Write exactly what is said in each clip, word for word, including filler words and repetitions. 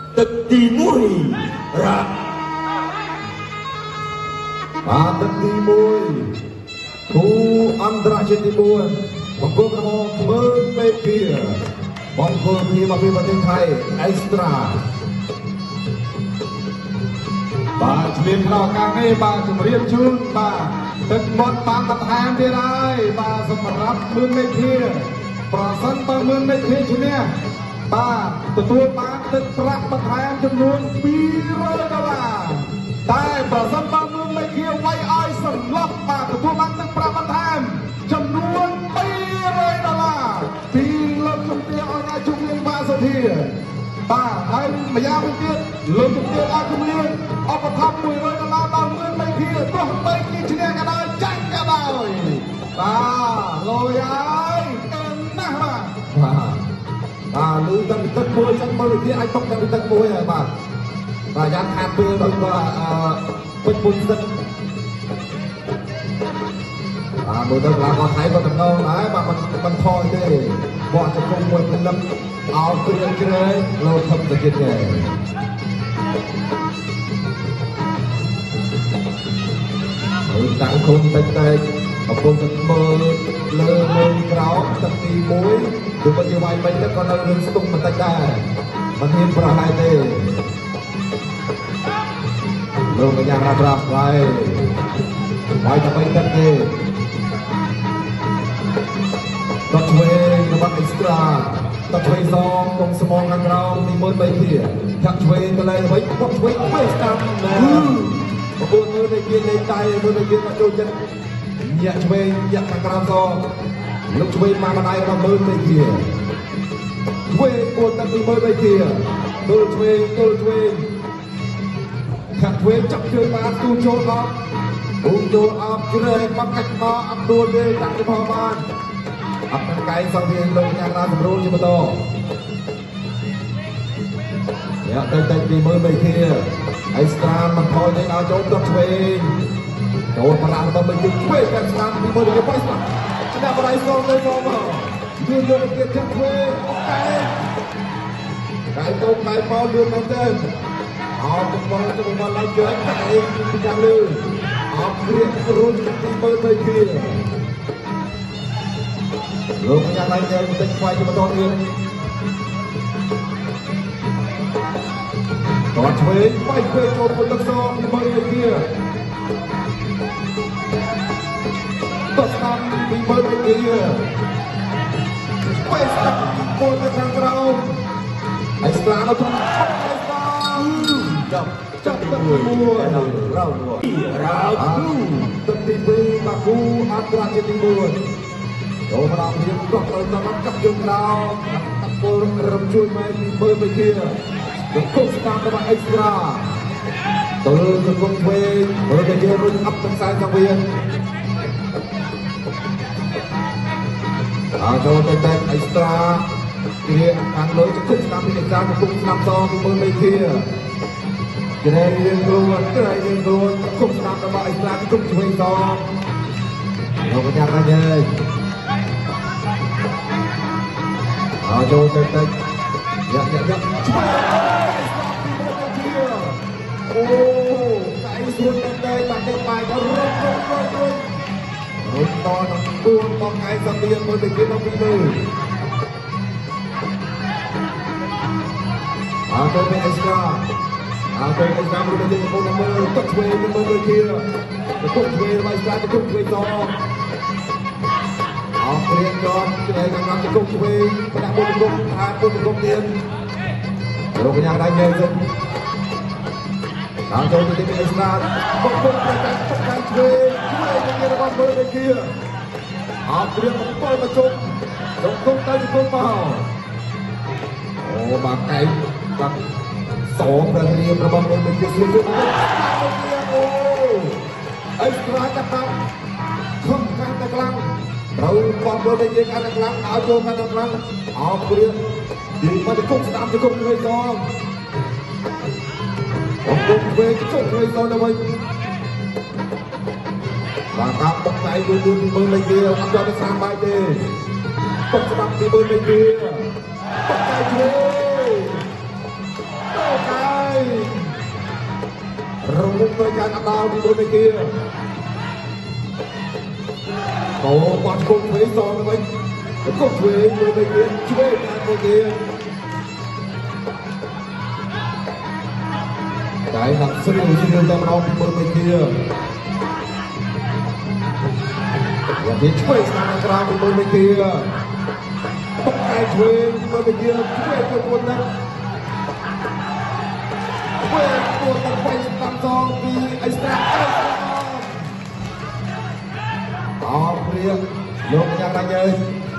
ទឹកទីមួយរ៉ាបាទទឹកទីមួយគូអន្តរជាតិទីបួនបង្គោលក្រហមមើលមេភាបង្គោលគ្នាមកពីប្រទេសថៃអេស្ត្រាបាទជំរាបដល់ការងារបាទជំរាបជូនបាទទឹកមាត់បានបន្ថែមទៀតហើយបាទសម្រាប់មើលមេភាប្រសិនបើមើលមេភាឈ្នះបាទទទួលបានទឹកប្រាក់បន្ថែមចំនួនពីររយដុល្លារតែប្រសិនបើមើលមេភាវាយឲ្យសន្លប់បាទទទួលបានទឹកប្រាក់បន្ថែមចំនួនពីររយដុល្លារពីលើកជំទាវឲ្យអ្នកជំនាញបាទសុធាបាទហើយម្យ៉ាងវិញទៀតលើកជំទាវឲ្យជំនាញអបថប់មួយរយដុល្លារដល់មើលមេភាទោះបីជាឈ្នះក៏ដោយចាញ់ក៏ដោយបាទលយហើយអឹងណាស់បាទបាទបាទលឺតែទឹកមួយចឹងមើលវិធីអាចຕົកតែទឹកមួយហើយបាទបាទយ៉ាងខាតពេលដល់បាទអឺពេញពុនទឹកបាទមើលទៅកន្លងថៃក៏តំណងដែរបាទមិនមិនថយទេបោះជង្គង់មួយព្រលឹមអោបគ្រឿងជ្រែកលោធំទៅទៀតទេហើយតាំងគុំតិចតិចកំពុងតែមើលលើមើលក្រោមទឹកទីមួយទោះបីជាវាយបីទឹកក៏នៅរឿងស្ទុំបន្តិចដែរមិនហ៊ានប្រហែលទេលោកកញ្ញារ៉ាប់រ៉ាប់វាយវាយតែបីទឹកទេទឹកឆ្វេងរបស់អេស្ត្រាទឹកឆ្វេងសងកុំស្មងខាងក្រោមទីមើលបីភាចាក់ឆ្វេងទៅលេងវិញគាត់ឆ្វេងទៅស្ដាំណាបងប្អូនមើលទៅគេលេងដៃមើលទៅគេមកចូលចិត្តញាក់ឆ្វេងញាក់ខាងក្រោមសងលោកឆ្វេងមកម្ដាយរបស់មើលបីភាឆ្វេងគួរទឹកទីមើលបីភាទល់ឆ្វេងទល់ឆ្វេងខាងឆ្វេងចាប់ជើងបានទូចូលអត់ទូចូលអត់ជ្រែកមកកាច់មកអត់ដួលទេដាក់ទៅផងបានអត់នឹងកែសង្វៀនលោកញ៉ាំបានសម្រួលជាបន្តយ៉ាទៅទៅពីមើលបីភាអេស្ត្រាមិនថយទេដល់ចូលទឹកឆ្វេងចូលប្រាំទៅបីជាឆ្វេងកាត់ស្នាមពីមើលទៅបោះស្មាឆ្នះបរៃសងទៅមកយឺនយកទៀតចាក់ឆ្វេងកែកែទៅកែមកលឿនមែនទេអោកំពុងទៅមកឡើងជើងតែពីខាងលើអោព្រៀករុញពីមើលបីភាលោកយ៉ាងណាយើងតិចខ្វាយជាបន្តទៀតតោះឆ្វេងបែកពេកចូលពុនទឹកសងមើលទៅkiaតោះស្ដាំពីមើលទៅkiaបែកស្ដាំពុនទៅខាងក្រោមហើយស្ដាំដល់ក្នុងអេស្ត្រាចាប់ចាប់ទឹកមួយរៅរៅរៅទឹកទីពីរមកគូអន្តរជាតិទីបួនចូលមកដល់ភាពក៏ទៅតាមកាប់ជើងក្រោមកាប់ពលរំជួយមកមើលទៅkiaទៅគុំស្ដាំរបស់អេស្ត្រាទៅលើទៅគុំឆ្វេងមើលទៅជារុញអប់ទឹកខ្សែសង្វៀនអើចូលទៅតែអេស្ត្រាគ្រាខាងលើទៅគុំស្ដាំពីអេស្ត្រាទៅគុំស្ដាំសងទៅមើលទៅkiaក្រែងយើងគ្រូក្រែងយើងគ្រូគុំស្ដាំរបស់អេស្ត្រាទៅគុំឆ្វេងសងលោកកញ្ញាកញ្ញាអើចូលទៅទៅយ៉ាយ៉ាយ៉ាឆ្វេងអូកែស្រួលទៅទៅបាត់ទៅបាយទៅរុញរុញរុញរុញរុញតដល់គួរមកកែសង្វៀនមើលទៅគេមកពីលើអើទៅពេលអេស្ត្រាអើទៅអេស្ត្រាមើលទៅកំពុងតែមើលទឹកឆ្វេងមើលទៅគេទៅគុំឆ្វេងរបស់អេស្ត្រាទៅគុំឆ្វេងតអស់ព្រៀងដល់គេកំពុងទៅគុំឆ្វេងបដាក់ពុនគុំថាពុនគុំទៀតលោកកញ្ញាដៃញើទៅដល់ចូលទៅទីអេស្ត្រាបុកបុកទៅតែតែឆ្វេងឆ្វេងទៅរបស់មើលទៅគេអស់ព្រៀងកំពុងមកជុំជុំគុំទៅគុំមកអូបាទកែបាទសងប្រធានរបស់មើលទៅគេស្រួលអូអេស្ត្រាចាប់តាមខំខាងតែខ្លាំងត្រូវបងប្អូនដែលយើងអាចខ្លាំងឲ្យចូលកាន់តែខ្លាំងអោព្រៀងនិយាយមកទៅគុំស្ដាំទៅគុំឆ្វេងសងបងគុំឆ្វេងចុះឆ្វេងសងទៅវិញបាទតាមបុកដៃយូរយូរពីមើលលេខវាអត់យកទៅស្រាំបាយទេបុកស្ដាំពីមើលលេខវាបុកដៃឆ្វេងរងដោយការអដោពីមួយទៅkiaអូបាត់គុំវិញសងវិញគុំវិញមួយទៅkiaជួយតាមមួយkiaតែដាក់ស្រីស្រីតែម្ដងពីមួយទៅkiaយ៉ាងនេះជួយស្នាមក្រៅពីមួយទៅkiaតុកឯជួយមួយទៅkiaជួយទៅមួយទៅពេលពួកទៅไปតាមសងពីអេស្ត្រាអោព្រៀងលោកយ៉ាងណាយើង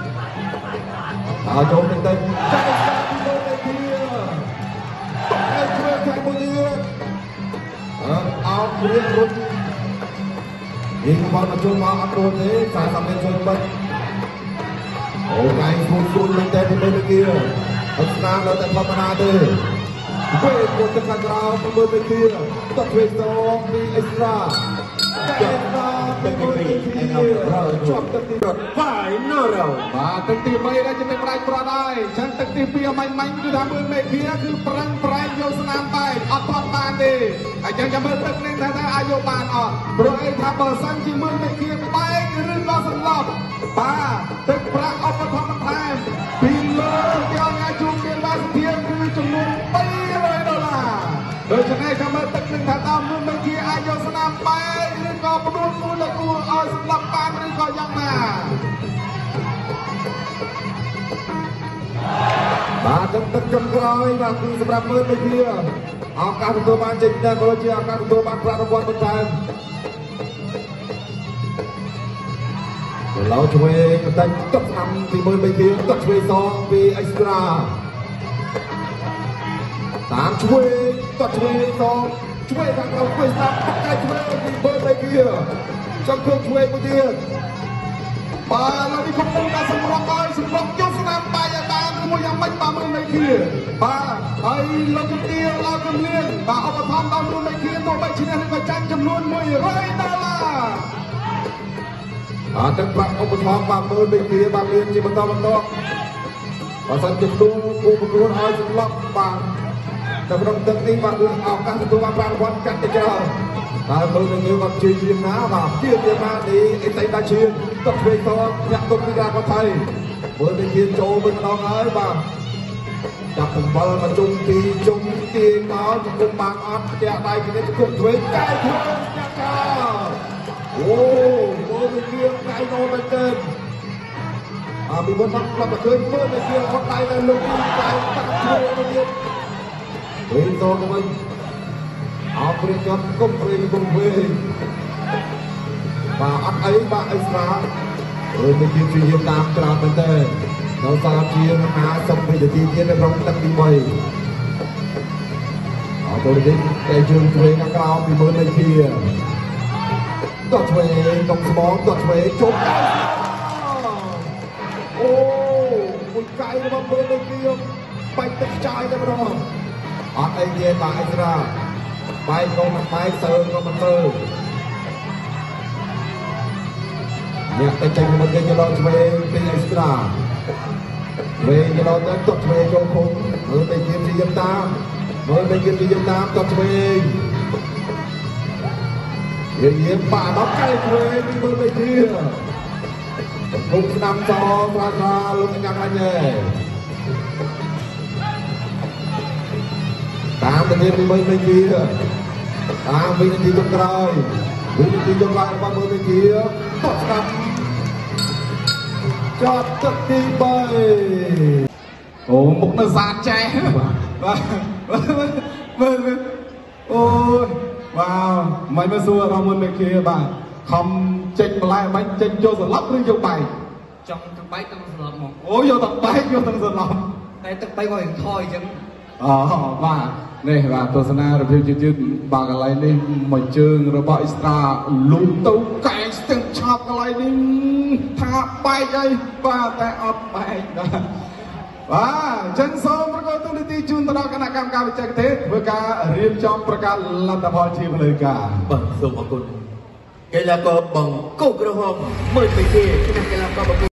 អោចូលទៅទៅចាក់ស្ដាប់ពីលើទៅទៀតអេជួយចាក់មួយទៀតអោព្រៀងរុននេះមកមកចូលមកអត់ចូលទេសារតាមមានជួយបាត់អូកែស្មូតស្មូតទៅទៅទៅទៀតអត់ស្នានៅតែធម្មតាទេពេលពួកទឹកក្រៅទៅមើលទៅទៀតតទ្វេសងពីអេស្ត្រាតែដល់ទៅមើលទៅទៀតជាប់ទឹកទីរត់បាយណរបាទទឹកទីបីដែលជាប្រាច់ប្រត់ហើយចឹងទឹកទីពីរអមាញ់មាញ់គឺថាមើលមេឃាគឺប្រឹងប្រែងយកស្នាមបែកអត់ទាន់បានទេអញ្ចឹងចាំមើលទឹកនេះថាថាអាចយកបានអត់ព្រោះអីថាបើសិនជាមើលមេឃាបែកឬក៏សន្លប់បាទទឹកប្រាក់អបធម្មថែមពីលើយកងាជួងមានបាសធានគឺចំនួនបីដោយឆ្នៃចាំមើលទឹកនឹងថាតើមើលមេឃាអាចយកស្នាមបែកឬក៏ផ្ដួលមួយលើគួរឲ្យសម្លាប់បានឬក៏យ៉ាងណាបាទទឹកទឹកចុងក្រោយបាទគឺសម្រាប់មើលមេឃាឱកាសទទួលបានចេញតែក៏ជាឱកាសទទួលបានប្រាក់រង្វាន់បន្ថែមឡូវឆ្វេងបន្តិចទឹកស្នាមពីមើលមេឃាទឹកឆ្វេងសងពីអេស្ត្រាតាមឆ្វេងតឆ្វេងសងឆ្វេងខាងក្រៅឆ្វេងស្ដាប់តែឆ្វេងពីមើលមេឃាចង់ឃើញឆ្វេងមួយទៀតបាទលោកនេះកំពុងតែសម្រាប់ឲ្យសម្រាប់យកស្នាមបាយឲ្យបានមួយយ៉ាងម៉េចបាទមើលមេឃាបាទហើយលោកជំទាវលោកជំនាញបាទឧបត្ថម្ភដល់មើលមេឃាទោះបីឈ្នះឬក៏ចាញ់ចំនួនមួយរយដុល្លារអត់ទឹកប្រាក់ឧបត្ថម្ភបាទមើលមេឃាបាទមានជាបន្តបន្ទាប់បើសិនជាទូគូប្រកួតឲ្យសម្រាប់បាទតែក្នុងទឹកនេះបាទគឺឱកាសទទួលបានប្រាក់រង្វាន់កាត់ទៅច្រើនតែមើលទៅយើងអត់ជឿយាមណាបាទជឿយាមណានេះអេតៃដាឈៀនទឹកឆ្វេងតញាក់ទុកពីរាកថៃមើលទៅជាចូលវិញម្ដងហើយបាទចាប់កំបល់មកជុំពីជុំទាញមកជង្គង់បានអត់ផ្ទះដៃគ្នាជង្គង់ឆ្វេងកែធ្វើញាក់កាអូមើលទៅជាកែណូមែនទេអើពីមុនមកផ្លាប់តែឃើញមើលទៅជាអត់ដៃដល់លោកទីតែទឹកឆ្វេងទៅទៀតវិញតទៅវិញអោព្រៀងជាប់គុំព្រៀងគុំវិញបាទអត់អីបាទអេស្ត្រាឬទៅជាជាយាមតាមច្រើនមែនទេនៅសារជាមហាសំវិទ្យាទីទៀតនៅក្នុងទឹកទីបីអត់ទៅនេះតែជើងឆ្វេងខាងក្រៅពីមើលមេឃាតឆ្វេងតុងស្មងតឆ្វេងជប់កៅអូមួយកៅរបស់មើលមេឃាបាច់ទឹកចាយតែម្ដងអត់អីទេបាទអេស្ត្រាបាយក៏មិនបាយសើក៏មិនទៅអ្នកតែចេញមកគេចលោឆ្វេងពីអេស្ត្រាវិញចលោទៅតឆ្វេងចូលឃុំមើលទៅជាជាយតាមមើលទៅជាជាយតាមតឆ្វេងយើងយើងបាក់ដល់កែឆ្វេងពីមើលទៅជាគុំស្ដាំសប្រាថ្នាលោកយ៉ាងណាញ៉េតាមទៅមានមើលទៅជាតាមវិនិច្ឆ័យចុងក្រោយវិនិច្ឆ័យចុងក្រោយរបស់មើលទៅជាតស្ដាប់ចប់ទឹកទីបីអូមុខនៅសាតចេះបាទមើលមើលអូយវ៉ាវមិនមកសួររមុនមេឃាបាទខំចេញបន្លែមិនចេញយកសន្លប់ឬយកបែកចង់ទឹកបែកទឹកសន្លប់មកអូយកទឹកបែកយកទឹកសន្លប់តែទឹកបែកមកថយអញ្ចឹងអូបាទនេះបាទទស្សនារបៀបយឺតៗបាទកន្លែងនេះមួយជើងរបស់អេស្ត្រាលូតទៅកែស្ទឹងឆប់កន្លែងនេះថាបែកអីបាទតែអត់បែកបាទបាទអញ្ចឹងសូមប្រកបទូនីតិជូនទៅដល់គណៈកម្មការបច្ចេកទេសធ្វើការរៀបចំប្រកាសលទ្ធផលជាផ្លូវការបាទសូមអរគុណកីឡាករបង្គោលក្រហមមើលទៅគេគណៈកីឡាករ